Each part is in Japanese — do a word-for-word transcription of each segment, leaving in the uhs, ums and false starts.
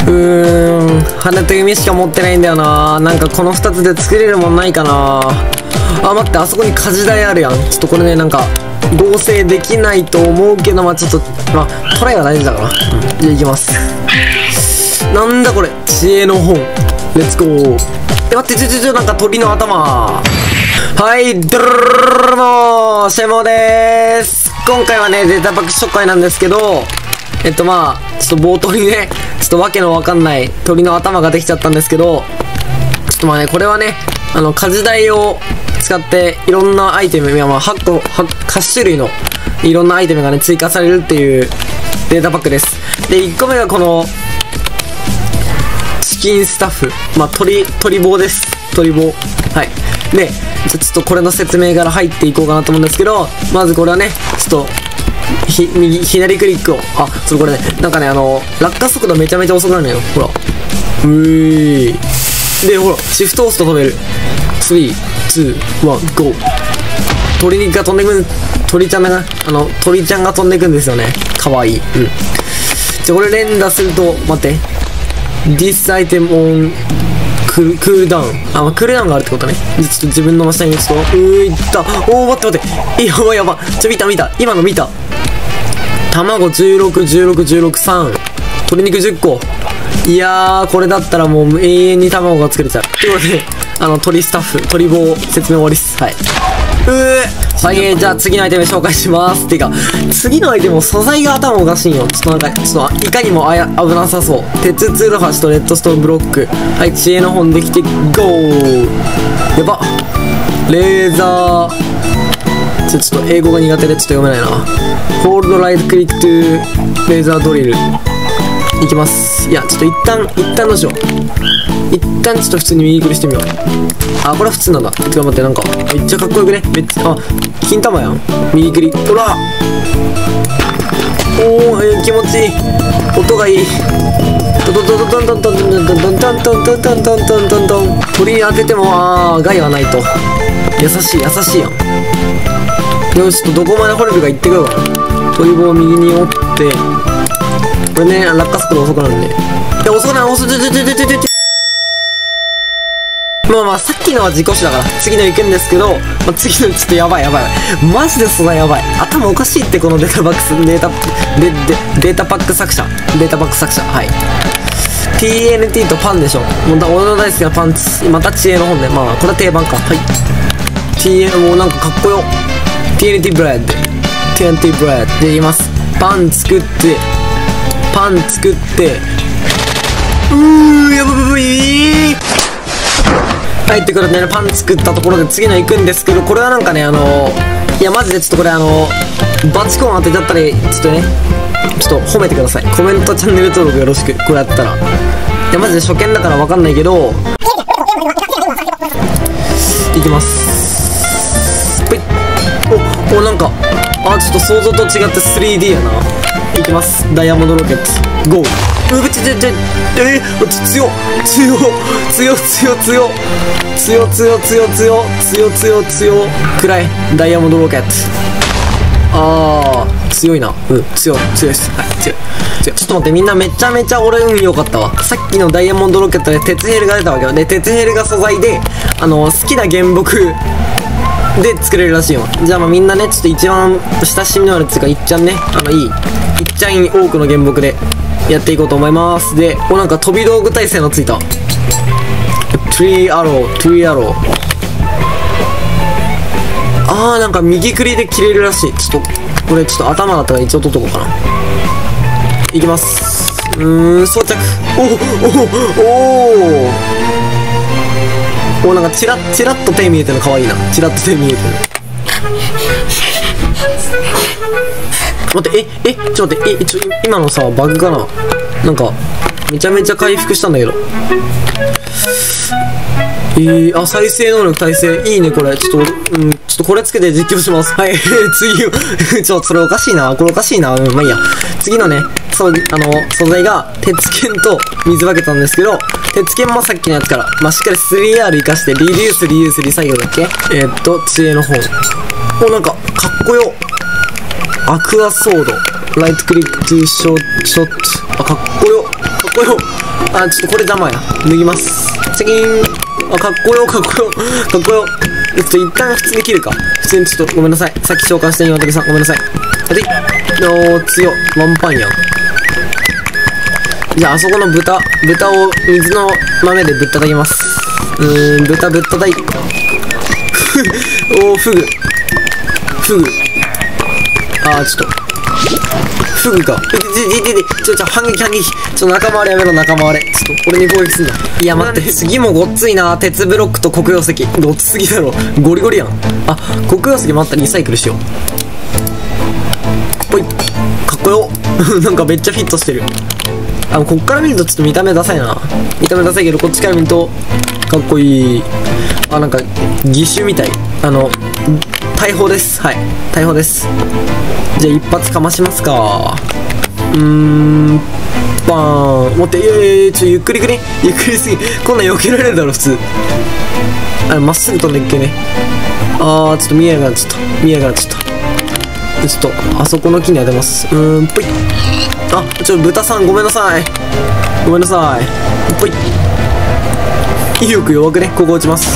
ーん、羽と弓しか持ってないんだよな。なんかこのふたつで作れるもんないかな。あ、待って、あそこに火事台あるやん。ちょっとこれね、なんか合成できないと思うけど、まあちょっと、まあトライは大事だから、うん、じゃあいきます。なんだこれ、知恵の本、レッツゴー。え、待って、ちょちょちょ、なんか鳥の頭。はい、ドルルルルのシェモでーす。今回はね、データパック初回なんですけど、えっとまあ、ちょっと冒頭にね、ちょっとわけのわかんない鳥の頭ができちゃったんですけど、ちょっとまあね、これはね、あの、火事台を使っていろんなアイテム、いやまあはっこ、はち種類のいろんなアイテムがね、追加されるっていうデータパックです。で、いっこめがこの、チキンスタッフ。まあ、鳥、鳥棒です。鳥棒。はい。で、ちょっとこれの説明から入っていこうかなと思うんですけど、まずこれはね、ちょっと、ひ、右、左クリックを、あ、それこれね、なんかね、あの、落下速度めちゃめちゃ遅くなるのよ。ほら。うーい。で、ほら、シフト押すと飛べる。スリー、ツー、ワン、ゴー。鳥が飛んでくん、鳥ちゃんが、あの、鳥ちゃんが飛んでくんですよね。かわいい。うん。じゃ、これ連打すると、待って。This item on クール、クールダウン。あ、まあ、クールダウンがあるってことね。ちょっと自分の下にちょっと、うーいった。おー、待って待って。え、やばいやばい。ちょ、見た見た。今の見た。卵じゅうろく、じゅうろく、じゅうろく、さん。鶏肉じゅっこ。いやー、これだったらもう永遠に卵が作れちゃう。ということで、あの、鳥スタッフ、鳥棒、説明終わりっす。はい。うーはい、えー、じゃあ次のアイテム紹介します。てか、次のアイテムも素材が頭おかしいんよ。ちょっとなんか、ちょっといかにもあや危なさそう。鉄ツール箸とレッドストーンブロック。はい、知恵の本できて、ゴー。やば。レーザー。ちょ、ちょっと英語が苦手でちょっと読めないな。ホールドライトクリックトゥーレーザードリル。いきます。いや、ちょっと一旦、一旦どうしよう。一旦ちょっと普通に右クリしてみよう。あ、これは普通なんだ。てか待って、なんか、めっちゃかっこよくね。めっちゃ、あ、金玉やん。右クリ。ほらおー、えー、気持ちいい。音がいい。トントントントントントントントントントントントントントントントントントン。鳥に当てても、あー、害はないと。優しい、優しいやん。よし、ちょっとどこまで掘れるか行ってくるかな。鳥棒を右に折って、これね、落下速度遅くなるんで。いや、遅くない、遅くない、ちょちょちょちょちょちょ。まあまあ、さっきのは自己主だから、次の行くんですけど、まあ、次のちょっとやばいやばいやばい。マジで素材やばい。頭おかしいってこのデータバックス、データ、デ、デ、データパック作者。データパック作者。はい。ティーエヌティー とパンでしょ。もうだ、俺の大好きなパンツ、また知恵の本で。まあ、これは定番か。はい。ティーエヌ、もうなんかかっこよ。ティーエヌティー ブレッド。ティーエヌティー ブレッド。で言います。パン作って、パン作って、うー、やばぶぶいー。はい、ってことでね、パン作ったところで次の行くんですけど、これはなんかね、あのー、いや、マジでちょっとこれあのー、バチコン当てちゃったり、ちょっとね、ちょっと褒めてください。コメント、チャンネル登録よろしく。これやったら。いや、マジで初見だからわかんないけど、いきます。ほい。お、お、なんか、あ、ちょっと想像と違って スリーディー やな。いきます。ダイヤモンドロケット。ゴー。うぶちちち、えー、強っ強っ強っ強っ強っ強っ強っ強っ強っ強っ強っ強っ暗いダイヤモンドロケット。あー、強いな。うん、強い強いっす。はい、強い強い。ちょっと待って、みんなめちゃめちゃ俺運良かったわ。さっきのダイヤモンドロケットで鉄ヘルが出たわけよ。で、鉄ヘルが素材で、あの、好きな原木で作れるらしいよ。じゃあまあみんなね、ちょっと一番親しみのあるっていうか、いっちゃんね、あの、いい、いっちゃん多くの原木でやっていこうと思います。で、お、なんか飛び道具耐性のついた。トリーアロー、トリーアロー。あー、なんか右クリで切れるらしい。ちょっと、これちょっと頭だったから一応取っとこうかな。いきます。うーん、装着。おおおおお、なんかチラッチラッと手見えてるのかわいいな。チラッと手見えてる。待って、え、え、ちょっと待って、え、ちょ、今のさ、バグかな。なんか、めちゃめちゃ回復したんだけど。えー、あ、再生能力耐性。いいね、これ。ちょっと、うん、ちょっとこれつけて実況します。はい、次、ちょ、それおかしいな。これおかしいな。うん、まあいいや。次のね、そう、あの、素材が、鉄剣と水バケツなんですけど、鉄剣もさっきのやつから、まあ、しっかり スリーアール 活かして、リデュース、リユース、リサイクルだっけ。えー、っと、知恵の本。お、なんか、かっこよ。アクアソード。ライトクリック、ショット、ショット。あ、かっこよ。かっこよ。 あ、ちょっとこれ邪魔や。脱ぎます。チキーン。あ、かっこよ、かっこよ、かっこよ。ちょっと一旦普通に切るか。普通にちょっとごめんなさい。さっき召喚した鶏さん、ごめんなさい。あで、おー、強。ワンパンやん。じゃあ、あそこの豚、豚を水の豆でぶったたきます。うーん、豚ぶったたい。おー、フグ。フグ。あー、ちょっと。フグか。え、で、で、で、ちょ、ちょ、反撃、反撃。ちょっと仲間割れやめろ、仲間割れ。ちょっと、俺に攻撃すんな。いや、待って、次もごっついな。鉄ブロックと黒曜石。ごっつすぎだろ。ゴリゴリやん。あ、黒曜石もあったらリサイクルしよう。ぽい。かっこよ。なんかめっちゃフィットしてる。あ、こっから見るとちょっと見た目ダサいな。見た目ダサいけど、こっちから見ると、かっこいい。あ、なんか、義手みたい。あの、大砲です。はい。大砲です。じゃあ一発かましますか。うーん。バーン。待って、いやいやいや、ちょ、ゆっくりくね。ゆっくりすぎ。こんなん避けられるだろ、普通。あ、まっすぐ飛んでいっけね。あー、ちょっと見えなくなっちゃった。見えなくなっちゃった。ちょっと、あそこの木に当てます。うーん、ぽい。あ、ちょ、豚さんごめんなさい。ごめんなさい。ぽい。威力弱くね。ここ落ちます。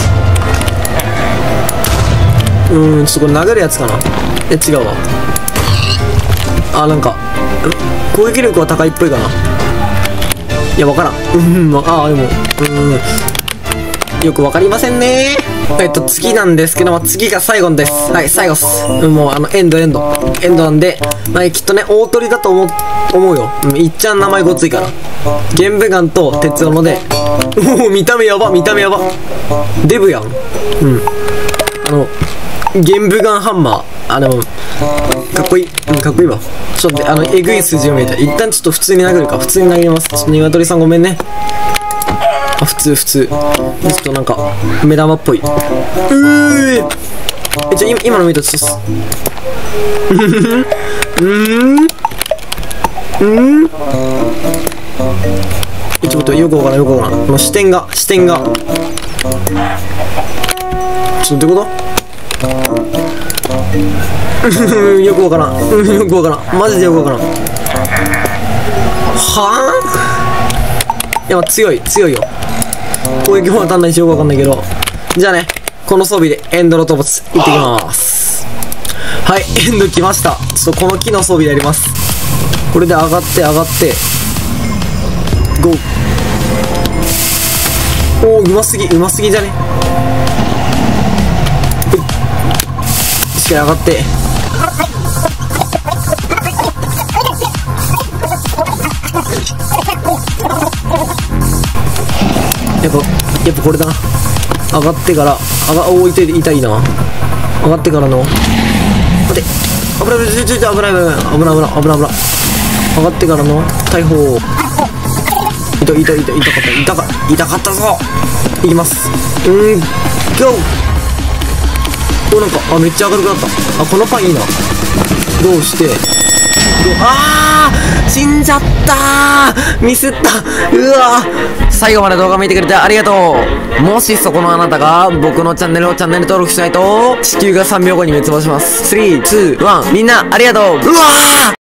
うーん、ちょっとこれ殴るやつかな。え、違うわ。あ、なんか、攻撃力は高いっぽいかな。いや、わからん。うん、ああ、でも、うん。よくわかりませんね。えっと、次なんですけども、次が最後です。はい、最後っす。もう、あの、エンドエンド。エンドなんで、まあ、きっとね、大鳥だと思う、思うよ。うん、いっちゃん名前ごついから。玄武岩と鉄斧で、おお、見た目やば、見た目やば。デブやん。うん。あの、玄武岩ハンマー。あの、かっこいい。うん、かっこいいわ。ちょっと、あの、えぐい数字を見えた。一旦ちょっと普通に殴るか。普通に投げます。ちょっと鶏さんごめんね。あ、普通、普通。ちょっとなんか、目玉っぽい。うーえ、じゃ、今、今の見たらちょっと、うーんうーんえ、ちょっとよくわからん、よくわからん。この視点が、視点が。ちょっとどういうことよくわからん。よくわからん。マジでよくわからん。はぁいや、強い、強いよ。攻撃も当たんないしよくわかんないけど。じゃあね、この装備でエンドの討伐、行ってきます。はい、エンド来ました。ちょっとこの木の装備でやります。これで上がって上がって、ゴー。おー、うますぎ、うますぎじゃね。しっかり上がって。やっぱ、やっぱこれだな。上がってから、上が、おー、痛い、痛いな。上がってからの、待って、危ない、ちょ、ちょ、ちょ、危ない、危ない、危ない、危ない、危ない、危ない。上がってからの、大砲。痛い、痛い、痛い、痛かった、痛かった、痛かったぞ。いきます。うーん、ゴー。お、なんか、あ、めっちゃ明るくなった。あ、このパンいいな。どうして、あー死んじゃったーミスったうわー最後まで動画見てくれてありがとう。もしそこのあなたが僕のチャンネルをチャンネル登録しないと地球がさんびょうごに滅亡します。スリー、ツー、ワンみんなありがとう。うわー